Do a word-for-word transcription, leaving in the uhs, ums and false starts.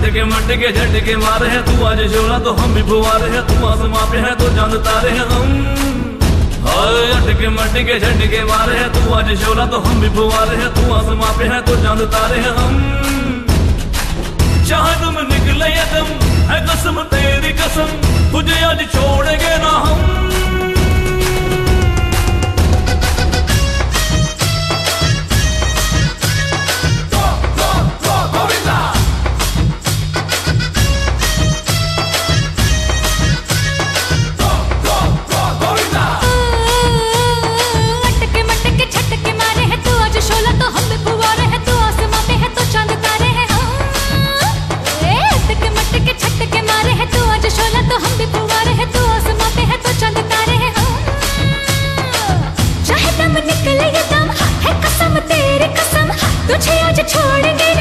अटके मटके झटके मारे हैं तू आज शोला तो हम भी फुवारे हैं, तू आसमां पे है तो चांद तारे हैं हम। हाय अटके मटके झटके मारे हैं तू आज शोला तो हम भी फुवारे हैं, तू आसमां पे है तो चांद तारे हैं हम। चाहे तुम निकले या दम है कसम तेरी कसम, तुझे आज छोड़ेंगे ना हम। तुझे आज छोड़ेंगे